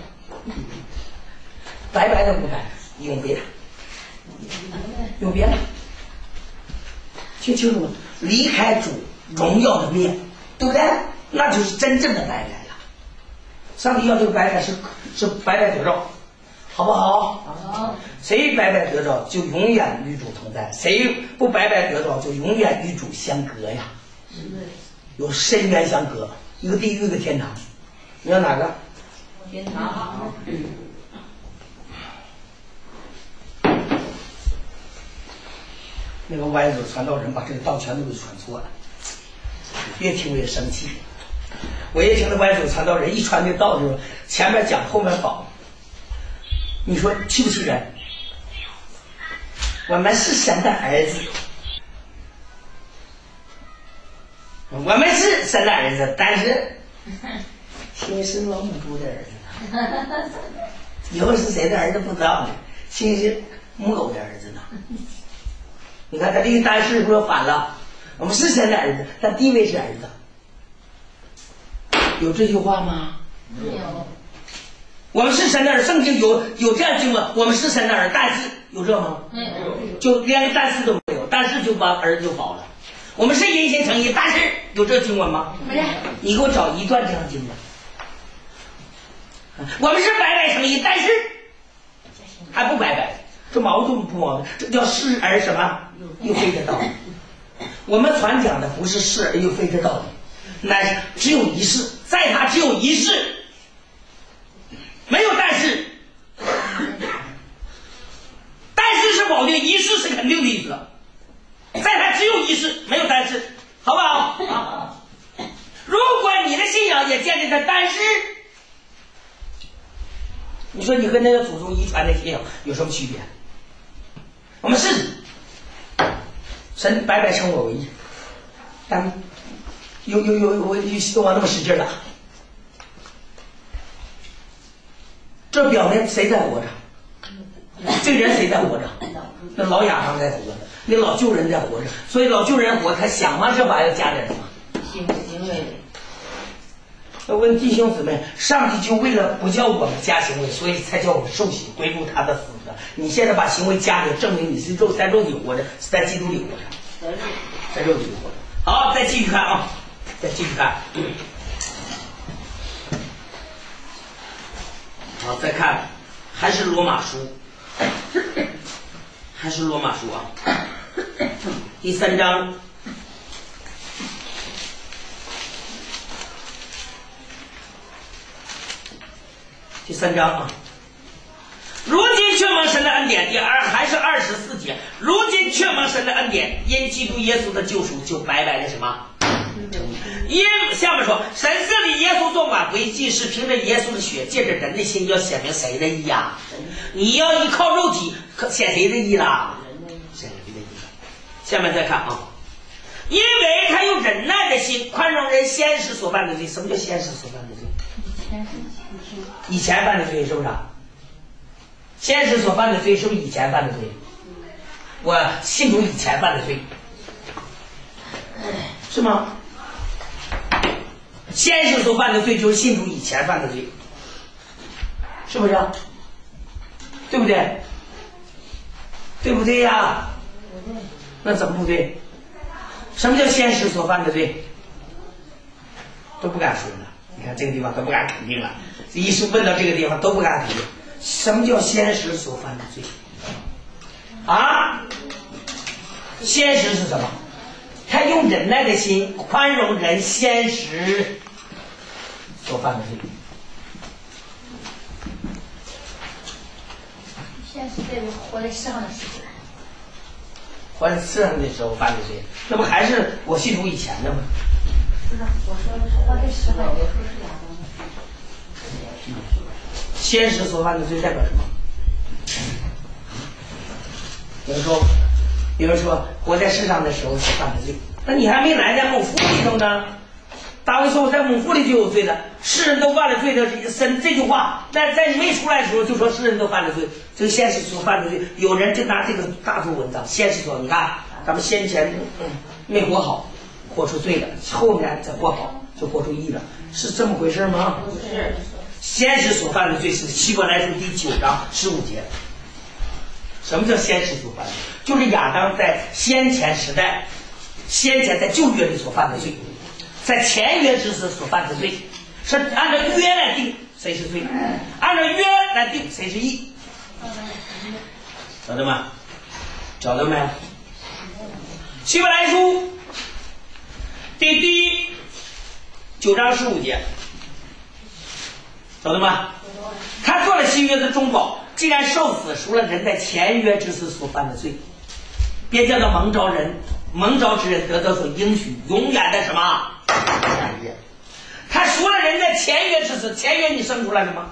白白的不白，永别，永别了。听清楚了，离开主荣耀的面，对不对？那就是真正的白白了。上帝要这个白白是是白白得着。好不好？好。谁白白得着，就永远与主同在；谁不白白得着，就永远与主相隔呀。有深渊相隔，一个地狱，一个天堂。你要哪个？ 天堂。 那个歪子传道人把这个道全都给传错了，越听越生气。我也听那歪子传道人一传这道就前面讲，后面跑。你说气不气人？我们是神的儿子，我们是神的儿子，但是亲是老母猪的儿子，以后是谁的儿子不知道呢？亲是母狗的儿子呢？你看他这个单是说反了，我们是神的儿子，但地位是儿子，有这句话吗？ 没有。 我们是神的儿，圣经有有这样经文，我们是神的儿，但是有这吗？没有，就连个但是都没有，但是就把儿子就保了。我们是因信称义，但是有这经文吗？没有。你给我找一段这样经文。我们是白白称义，但是还不白白，这矛盾不矛盾？这叫是而什么又非的道理。我们传讲的不是是而又非的道理，乃是只有一事，在他只有一事。没有但是，但是是是否定，一是是肯定的意思。在他只有一是，没有单是，好不好？啊，如果你的信仰也建立在单是，你说你和那个祖宗遗传的信仰有什么区别？我们是神白白称我为义，但有有有我我那么使劲了，这表明谁在活着？这人谁在活着？那老亚当在活着，那老旧人在活着，所以老旧人活，他想方设法要加点什么行行为。 要问弟兄姊妹，上帝就为了不叫我们加行为，所以才叫我们受洗归入他的死的。你现在把行为加里，证明你是肉在肉体活着，是在基督里活着，在肉体里活着。好，再继续看啊，再继续看。好，再看，还是罗马书，还是罗马书啊，第三章。第三章啊，如今却蒙神的恩典，第二还是二十四节，如今却蒙神的恩典，因基督耶稣的救赎，就白白的什么？因下面说，神设立耶稣做挽回祭，是凭着耶稣的血，借着人的心，要显明谁的义呀？你要依靠肉体，显谁的义啦？显人的义。下面再看啊，因为他用忍耐的心宽容人先时所犯的罪。什么叫先时所犯的罪？以前犯的罪是不是？先时所犯的罪是不是以前犯的罪？我信主以前犯的罪，是吗？先时所犯的罪就是信主以前犯的罪，是不是？对不对？对不对呀？那怎么不对？什么叫先时所犯的罪？都不敢说了。你看这个地方都不敢肯定了，一是问到这个地方都不敢肯定。什么叫先时所犯的罪？啊？先时是什么？他用忍耐的心宽容人先时所犯的罪。 先是这个活在世上的时候， 活在世上的时候犯的罪，那不还是我信主以前的吗？ 不是，我说的是活在世上，我说是亚当的。 先时所犯的罪代表什么？有人说，有人说活在世上的时候所犯的罪，那你还没来在母腹里头呢。大卫说我在母腹里就有罪了，世人都犯了罪的神这句话，但在你没出来的时候就说世人都犯了罪，这个先时所犯的罪，有人就拿这个大做文章。先时所，你看咱们先前、嗯、没活好，活出罪了，后面再活好就活出义了，是这么回事吗？ 不是。 先时所犯的罪是希伯来书第九章十五节。什么叫先时所犯的罪？就是亚当在先前时代，先前在旧约里所犯的罪，在前约之时所犯的罪，是按照约来定谁是罪，按照约来定谁是义。找到吗？找到没有？希伯来书第第九章十五节，找到吗？他做了新约的中保，既然受死赎了人在前约之时所犯的罪，便叫做蒙召人蒙召之人得到所应许永远的什么产业。他赎了人在前约之时，前约你生出来了吗？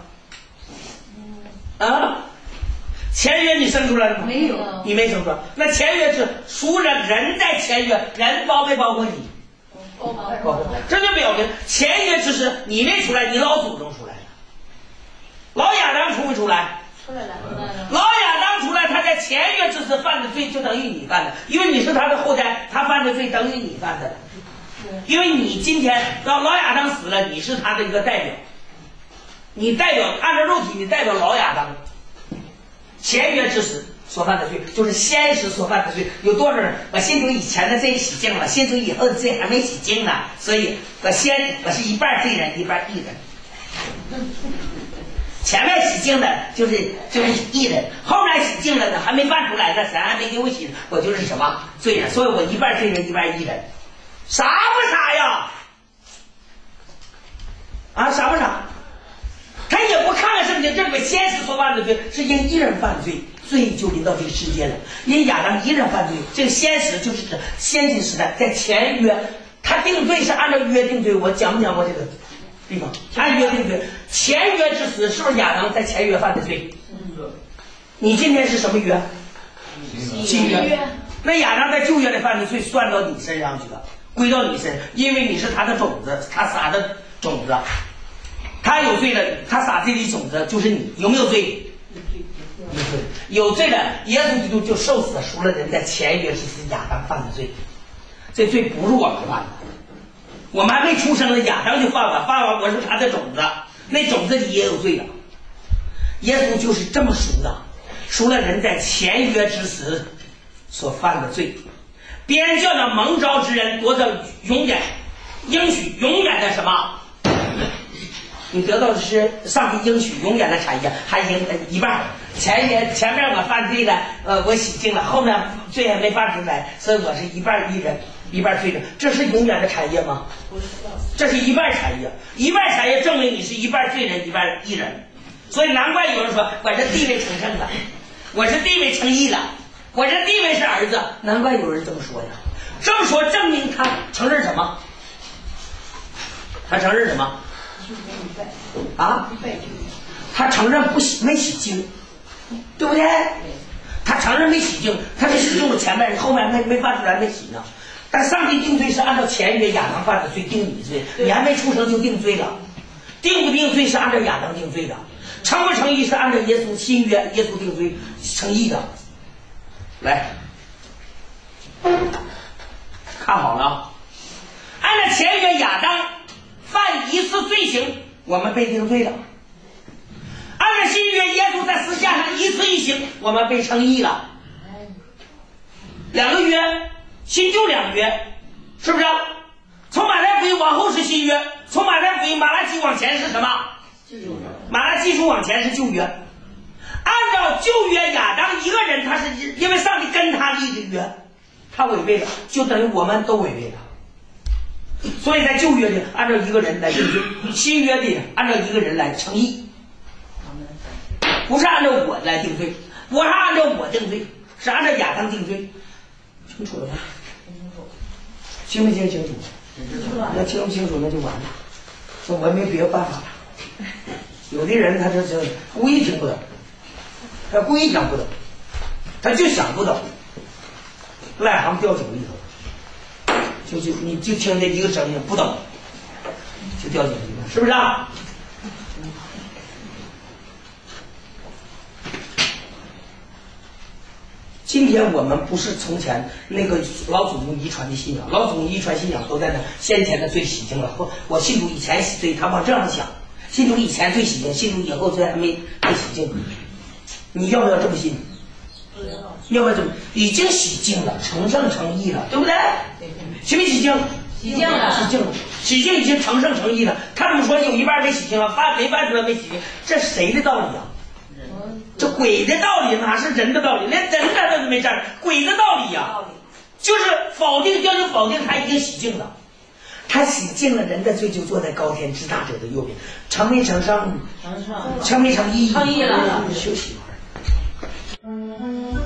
啊？前约你生出来了吗？ 没有， 你没生出来。那前约是赎了人在前约，人包没包括你？ 包括包括。这就表明前约之时你没出来，你老祖宗出来了。老亚当出没出来？ 出来了。 老亚当出来，他在前约之时犯的罪就等于你犯的，因为你是他的后代，他犯的罪等于你犯的。因为你今天老老亚当死了，你是他的一个代表，你代表按照肉体，你代表老亚当。前约之时所犯的罪，就是先时所犯的罪。有多少人我信主以前的罪洗净了，信主以后的罪还没洗净呢？所以我先我是一半罪人，一半义人。前面洗净的就是就是义人，后面洗净了的还没犯出来的，神还没给我洗，我就是什么罪人，所以我一半罪人一半义人。傻不傻呀？啊，傻不傻？ 他也不看看圣经，认为先知所犯的罪是因一人犯罪，罪就临到这个世界了。因亚当一人犯罪，这个先知就是指先进时代，在前约，他定罪是按照约定罪。我讲没讲过这个地方？按约定罪，前约之死是不是亚当在前约犯的罪？你今天是什么约？新约。那亚当在旧约里犯的罪算到你身上去了，归到你身上，因为你是他的种子，他撒的种子，他有罪了，他撒这粒种子就是你，有没有罪？有罪。有罪了，耶稣基督就受死赎了人在前约之时亚当犯的罪，这罪不是我们犯的，我们还没出生呢，亚当就犯了，犯完我是他的种子，那种子里也有罪了。耶稣就是这么赎的，赎了人在前约之时所犯的罪，别人叫那蒙召之人夺得永远应许永远的什么？你得到的是上帝应许永远的产业，还赢一半。前面前面我犯罪了，呃，我洗净了，后面罪还没犯出来，所以我是一半义人，一半罪人。这是永远的产业吗？不是，这是一半产业，一半产业证明你是一半罪人，一半义人。所以难怪有人说我这地位成圣了，我是地位成义了。我这地位是儿子，难怪有人这么说呀。这么说证明他承认什么？他承认什么？啊？他承认不洗没洗净，对不对？他承认没洗净，他是洗净了前面，后面没没犯出来没洗呢。但上帝定罪是按照前约亚当犯的罪定你罪，你还没出生就定罪了。定不定罪是按照亚当定罪的，成不成义是按照耶稣新约耶稣定罪成义的。来，看好了，按照前约亚当犯一次罪行，我们被定罪了；按照新约耶稣在十字架上一次一行，我们被称义了。两个约，新旧两约，是不是？从马太福音往后是新约，从马太福音马拉基往前是什么？马拉基书往前是旧约。按照旧约亚当一个人，他是因为上帝跟他立的约，他违背了，就等于我们都违背了。所以在旧约里按照一个人来定罪，新约里按照一个人来称义，不是按照我来定罪，不是按照我定罪，是按照亚当定罪。清楚了吗？清没清清楚？要听不清楚那就完了，那我没别的办法了。有的人他这是故意听不懂，他故意想不懂，他就想不懂，癞蛤蟆掉井里头，就就你就听这一个声音不懂，就掉井里了，是不是啊？今天我们不是从前那个老祖宗遗传的信仰，老祖宗遗传信仰都在那先前的罪洗净了，或我信主以前洗罪，他往这样想，信主以前罪洗净，信主以后罪还没没洗净，你要不要这么信？要不要这么？已经洗净了，成圣成义了，对不对？洗没洗净？ 洗净了， 洗净了，洗净已经成圣成义了。他怎么说有一半没洗净了，犯没犯出来没洗净？这是谁的道理啊？这鬼的道理哪是人的道理？连人他都没占，鬼的道理呀、啊，就是否定，要就否定他已经洗净了，他洗净了人的罪，就坐在高天之大者的右边，成没成圣？成圣，成没成义？ 成义了。 休息一会儿。